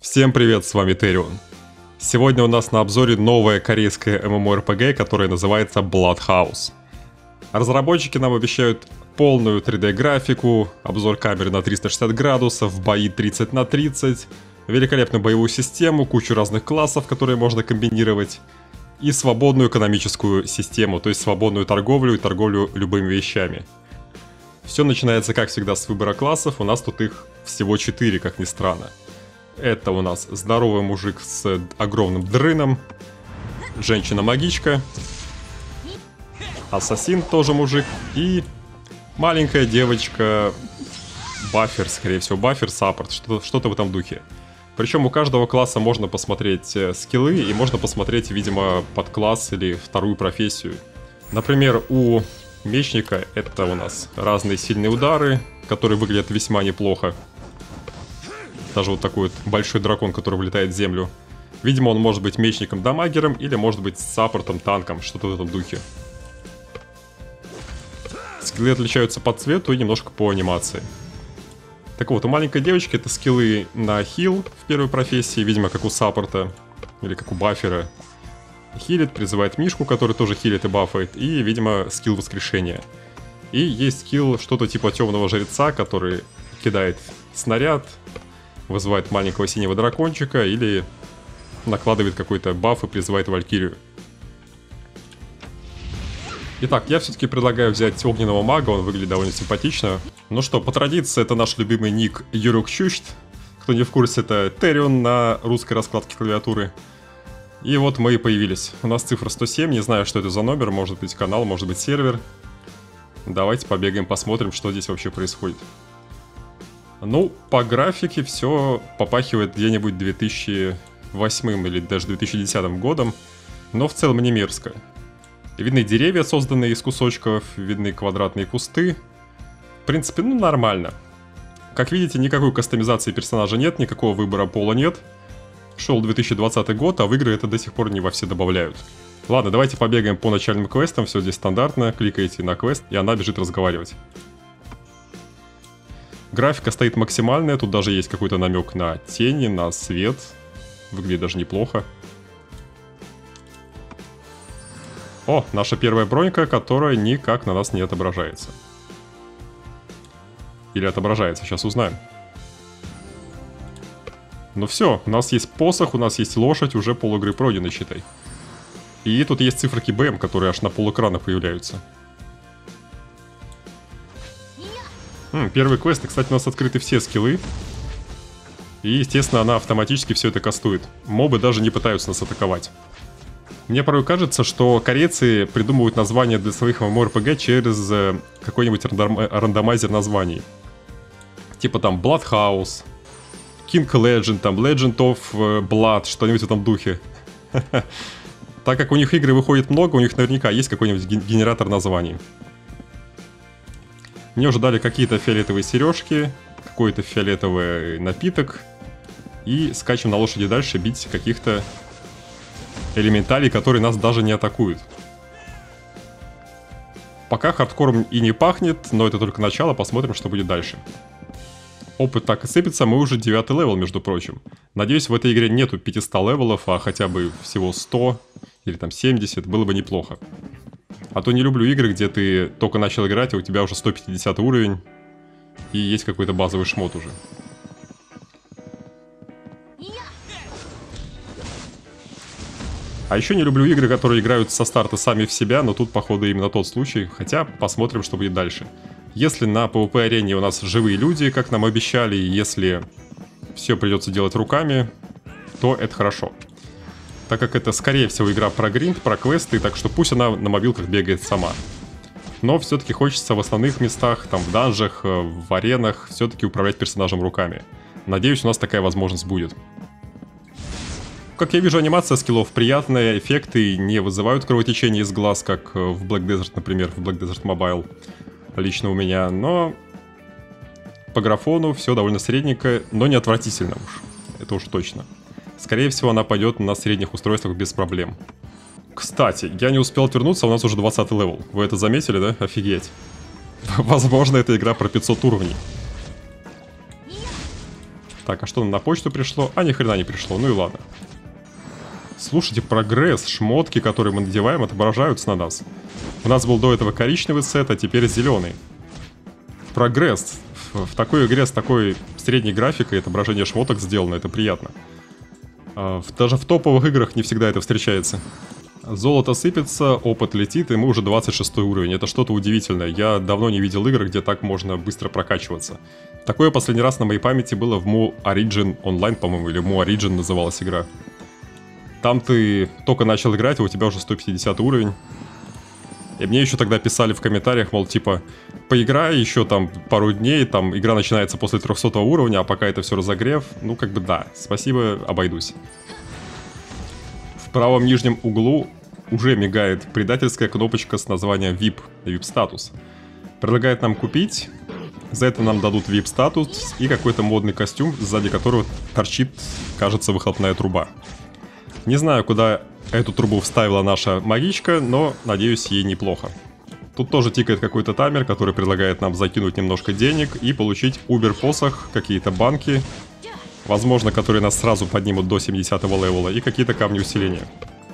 Всем привет, с вами Терион. Сегодня у нас на обзоре новая корейская MMORPG, которая называется Bloodhouse. Разработчики нам обещают полную 3D графику, обзор камеры на 360 градусов, бои 30 на 30, великолепную боевую систему, кучу разных классов, которые можно комбинировать, и свободную экономическую систему, то есть свободную торговлю и торговлю любыми вещами. Все начинается, как всегда, с выбора классов, у нас тут их всего 4, как ни странно. Это у нас здоровый мужик с огромным дрыном, женщина-магичка, ассасин тоже мужик и маленькая девочка, баффер, скорее всего, баффер-саппорт, что-то в этом духе. Причем у каждого класса можно посмотреть скиллы и можно посмотреть, видимо, подкласс или вторую профессию. Например, у мечника это у нас разные сильные удары, которые выглядят весьма неплохо. Даже вот такой вот большой дракон, который вылетает в землю. Видимо, он может быть мечником-дамагером или может быть саппортом-танком, что-то в этом духе. Скиллы отличаются по цвету и немножко по анимации. Так вот, у маленькой девочки это скиллы на хил в первой профессии, видимо, как у саппорта или как у баффера. Хилит, призывает мишку, который тоже хилит и бафает, и, видимо, скилл воскрешения. И есть скилл что-то типа темного жреца, который кидает снаряд, вызывает маленького синего дракончика или накладывает какой-то баф и призывает валькирию. Итак, я все-таки предлагаю взять огненного мага, он выглядит довольно симпатично. Ну что, по традиции, это наш любимый ник Юрукчущт. Кто не в курсе, это Терион на русской раскладке клавиатуры. И вот мы и появились. У нас цифра 107, не знаю, что это за номер, может быть канал, может быть сервер. Давайте побегаем, посмотрим, что здесь вообще происходит. Ну, по графике все попахивает где-нибудь 2008 или даже 2010 годом, но в целом не мерзко. Видны деревья, созданные из кусочков, видны квадратные кусты. В принципе, ну нормально. Как видите, никакой кастомизации персонажа нет, никакого выбора пола нет. Шел 2020 год, а в игры это до сих пор не во все добавляют. Ладно, давайте побегаем по начальным квестам, все здесь стандартно. Кликаете на квест, и она бежит разговаривать. Графика стоит максимальная, тут даже есть какой-то намек на тени, на свет. Выглядит даже неплохо. О, наша первая бронька, которая никак на нас не отображается. Или отображается, сейчас узнаем. Ну все, у нас есть посох, у нас есть лошадь, уже полигры пройдены, считай. И тут есть циферки БМ, которые аж на полэкрана появляются. Первый квест, и, кстати, у нас открыты все скиллы. И, естественно, она автоматически все это кастует. Мобы даже не пытаются нас атаковать. Мне порой кажется, что корейцы придумывают названия для своих MMORPG через какой-нибудь рандомайзер названий. Типа там Bloodhouse, King Legend, там Legend of Blood, что-нибудь в этом духе. Так как у них игры выходит много, у них наверняка есть какой-нибудь генератор названий. Мне уже дали какие-то фиолетовые сережки, какой-то фиолетовый напиток. И скачем на лошади дальше бить каких-то элементалей, которые нас даже не атакуют. Пока хардкором и не пахнет, но это только начало, посмотрим, что будет дальше. Опыт так и сыпется, мы уже 9 левел, между прочим. Надеюсь, в этой игре нету 500 левелов, а хотя бы всего 100 или там 70, было бы неплохо. А то не люблю игры, где ты только начал играть, а у тебя уже 150 уровень, и есть какой-то базовый шмот уже. А еще не люблю игры, которые играют со старта сами в себя, но тут, походу, именно тот случай. Хотя, посмотрим, что будет дальше. Если на PvP-арене у нас живые люди, как нам обещали, и если все придется делать руками, то это хорошо. Так как это, скорее всего, игра про гринд, про квесты, так что пусть она на мобилках бегает сама. Но все-таки хочется в основных местах, там в данжах, в аренах, все-таки управлять персонажем руками. Надеюсь, у нас такая возможность будет. Как я вижу, анимация скиллов приятная, эффекты не вызывают кровотечения из глаз, как в Black Desert, например, в Black Desert Mobile, лично у меня. Но по графону все довольно средненько, но не отвратительно уж, это уж точно. Скорее всего, она пойдет на средних устройствах без проблем. Кстати, я не успел отвернуться, у нас уже 20 левел. Вы это заметили, да? Офигеть. Возможно, это игра про 500 уровней. Так, а что нам на почту пришло? А, ни хрена не пришло, ну и ладно. Слушайте, прогресс, шмотки, которые мы надеваем, отображаются на нас. У нас был до этого коричневый сет, а теперь зеленый. Прогресс. В такой игре с такой средней графикой отображение шмоток сделано, это приятно. Даже в топовых играх не всегда это встречается. Золото сыпется, опыт летит, и мы уже 26 уровень. Это что-то удивительное. Я давно не видел игр, где так можно быстро прокачиваться. Такое последний раз на моей памяти было в Mu Origin Online, по-моему, или Mu Origin называлась игра. Там ты только начал играть, а у тебя уже 150 уровень. И мне еще тогда писали в комментариях, мол, типа, поиграй еще там пару дней, там игра начинается после 300 уровня, а пока это все разогрев, ну как бы да, спасибо, обойдусь. В правом нижнем углу уже мигает предательская кнопочка с названием VIP, VIP-статус. Предлагает нам купить, за это нам дадут VIP-статус и какой-то модный костюм, сзади которого торчит, кажется, выхлопная труба. Не знаю, куда эту трубу вставила наша магичка, но, надеюсь, ей неплохо. Тут тоже тикает какой-то таймер, который предлагает нам закинуть немножко денег и получить Убер-посох, какие-то банки, возможно, которые нас сразу поднимут до 70-го левела, и какие-то камни усиления.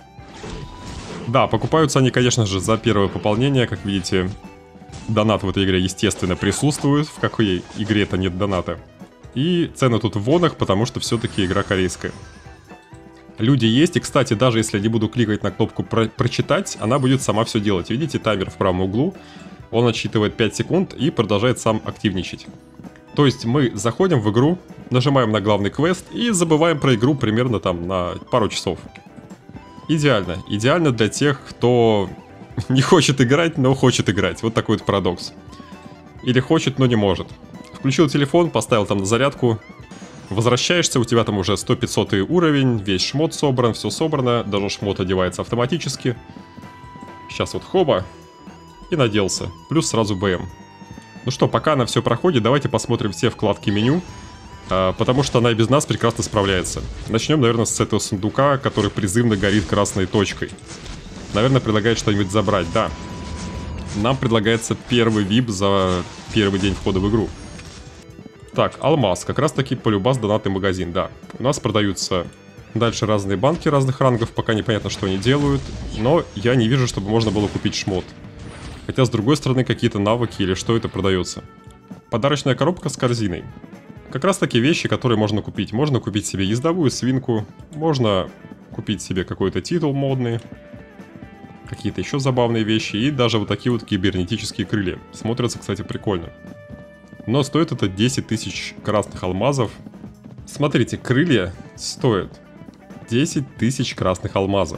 Да, покупаются они, конечно же, за первое пополнение. Как видите, донат в этой игре, естественно, присутствует. В какой игре-то нет доната. И цены тут в вонах, потому что все-таки игра корейская. Люди есть, и, кстати, даже если я не буду кликать на кнопку «Прочитать», она будет сама все делать. Видите, таймер в правом углу, он отсчитывает 5 секунд и продолжает сам активничать. То есть мы заходим в игру, нажимаем на главный квест и забываем про игру примерно там на пару часов. Идеально. Идеально для тех, кто не хочет играть, но хочет играть. Вот такой вот парадокс. Или хочет, но не может. Включил телефон, поставил там на зарядку. Возвращаешься, у тебя там уже 100-500 уровень, весь шмот собран, все собрано, даже шмот одевается автоматически. Сейчас вот хоба, и наделся, плюс сразу БМ. Ну что, пока она все проходит, давайте посмотрим все вкладки меню, потому что она и без нас прекрасно справляется. Начнем, наверное, с этого сундука, который призывно горит красной точкой. Наверное, предлагает что-нибудь забрать, да. Нам предлагается первый VIP за первый день входа в игру. Так, алмаз, как раз таки полюбас донатный магазин, да. У нас продаются дальше разные банки разных рангов, пока непонятно, что они делают. Но я не вижу, чтобы можно было купить шмот. Хотя, с другой стороны, какие-то навыки или что это продается. Подарочная коробка с корзиной. Как раз таки вещи, которые можно купить. Можно купить себе ездовую свинку, можно купить себе какой-то титул модный. Какие-то еще забавные вещи. И даже вот такие вот кибернетические крылья. Смотрятся, кстати, прикольно. Но стоит это 10 тысяч красных алмазов. Смотрите, крылья стоят 10 тысяч красных алмазов.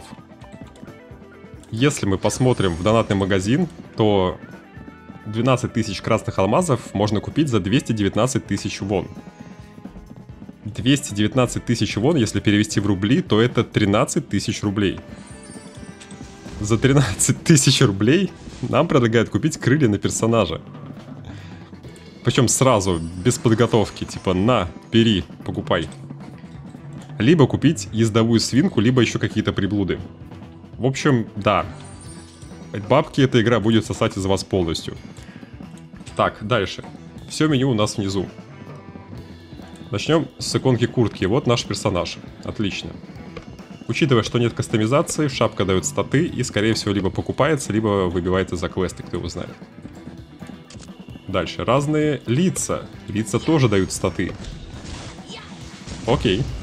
Если мы посмотрим в донатный магазин, то 12 тысяч красных алмазов можно купить за 219 тысяч вон. 219 тысяч вон, если перевести в рубли, то это 13 тысяч рублей. За 13 тысяч рублей нам предлагают купить крылья на персонажа. Причем сразу, без подготовки, типа на, бери, покупай. Либо купить ездовую свинку, либо еще какие-то приблуды. В общем, да. Бабки эта игра будет сосать из вас полностью. Так, дальше. Все меню у нас внизу. Начнем с иконки куртки. Вот наш персонаж. Отлично. Учитывая, что нет кастомизации, шапка дает статы и, скорее всего, либо покупается, либо выбивается за квесты, кто его знает. Дальше. Разные лица. Лица тоже дают статы. Окей.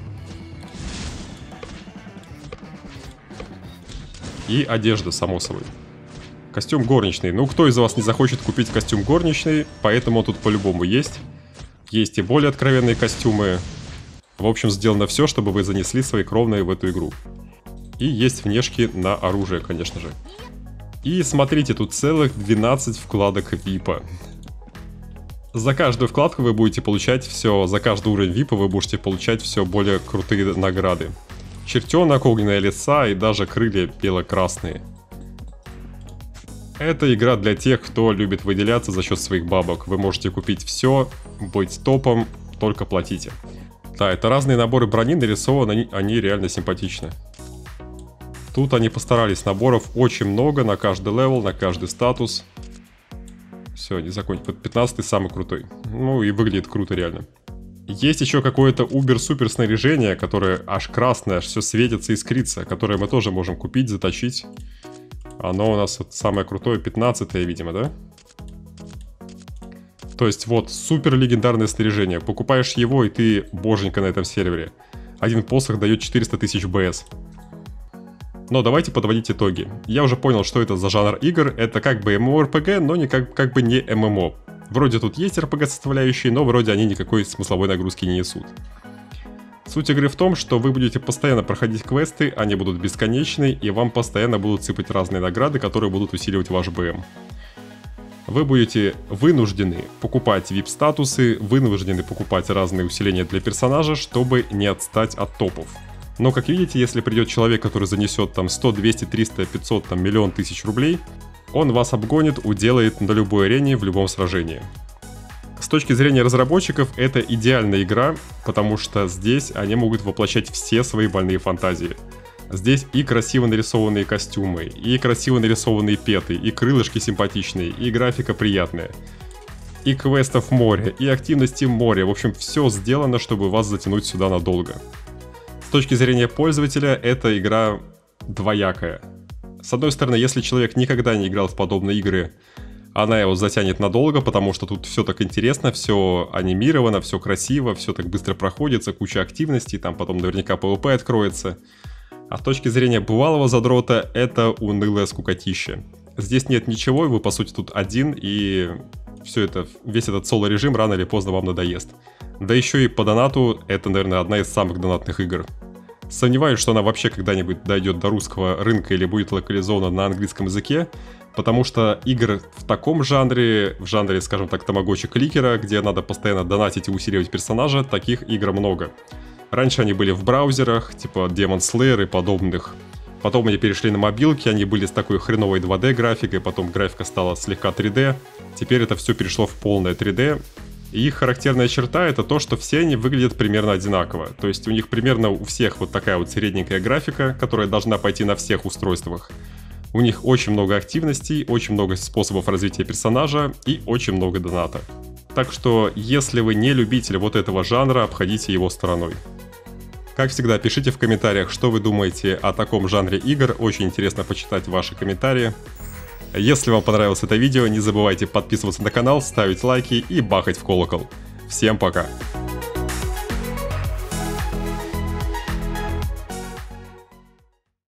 И одежда, само собой. Костюм горничный. Ну, кто из вас не захочет купить костюм горничный? Поэтому он тут по-любому есть. Есть и более откровенные костюмы. В общем, сделано все, чтобы вы занесли свои кровные в эту игру. И есть внешки на оружие, конечно же. И смотрите, тут целых 12 вкладок VIP. За каждую вкладку вы будете получать все, за каждый уровень VIP вы будете получать все более крутые награды. Чертенок, огненные леса и даже крылья бело-красные. Это игра для тех, кто любит выделяться за счет своих бабок. Вы можете купить все, быть топом, только платите. Да, это разные наборы брони нарисованы, они реально симпатичны. Тут они постарались, наборов очень много на каждый левел, на каждый статус. Все, не закончить. Вот 15-й самый крутой. Ну и выглядит круто реально. Есть еще какое-то убер-супер снаряжение, которое аж красное, аж все светится и искрится, которое мы тоже можем купить, заточить. Оно у нас вот самое крутое, 15-е, видимо, да? То есть вот, супер легендарное снаряжение. Покупаешь его, и ты боженька на этом сервере. Один посох дает 400 тысяч БС. Но давайте подводить итоги. Я уже понял, что это за жанр игр. Это как бы MMORPG, но не как бы не ММО. Вроде тут есть RPG составляющие, но вроде они никакой смысловой нагрузки не несут. Суть игры в том, что вы будете постоянно проходить квесты, они будут бесконечны, и вам постоянно будут сыпать разные награды, которые будут усиливать ваш БМ. Вы будете вынуждены покупать VIP-статусы, вынуждены покупать разные усиления для персонажа, чтобы не отстать от топов. Но, как видите, если придет человек, который занесет там 100, 200, 300, 500, там миллион тысяч рублей, он вас обгонит, уделает на любой арене, в любом сражении. С точки зрения разработчиков, это идеальная игра, потому что здесь они могут воплощать все свои больные фантазии. Здесь и красиво нарисованные костюмы, и красиво нарисованные петы, и крылышки симпатичные, и графика приятная. И квестов море, и активности море. В общем, все сделано, чтобы вас затянуть сюда надолго. С точки зрения пользователя, эта игра двоякая. С одной стороны, если человек никогда не играл в подобные игры, она его затянет надолго, потому что тут все так интересно, все анимировано, все красиво, все так быстро проходится, куча активностей, там потом наверняка PvP откроется. А с точки зрения бывалого задрота, это унылое скукотище. Здесь нет ничего, и вы по сути тут один, и все это, весь этот соло-режим рано или поздно вам надоест. Да еще и по донату, это, наверное, одна из самых донатных игр. Сомневаюсь, что она вообще когда-нибудь дойдет до русского рынка или будет локализована на английском языке, потому что игр в таком жанре, в жанре, скажем так, тамагочи-кликера, где надо постоянно донатить и усиливать персонажа, таких игр много. Раньше они были в браузерах, типа Demon Slayer и подобных. Потом они перешли на мобилки, они были с такой хреновой 2D графикой, потом графика стала слегка 3D. Теперь это все перешло в полное 3D. И их характерная черта — это то, что все они выглядят примерно одинаково. То есть у них примерно у всех вот такая вот средненькая графика, которая должна пойти на всех устройствах. У них очень много активностей, очень много способов развития персонажа и очень много доната. Так что, если вы не любитель вот этого жанра, обходите его стороной. Как всегда, пишите в комментариях, что вы думаете о таком жанре игр. Очень интересно почитать ваши комментарии. Если вам понравилось это видео, не забывайте подписываться на канал, ставить лайки и бахать в колокол. Всем пока!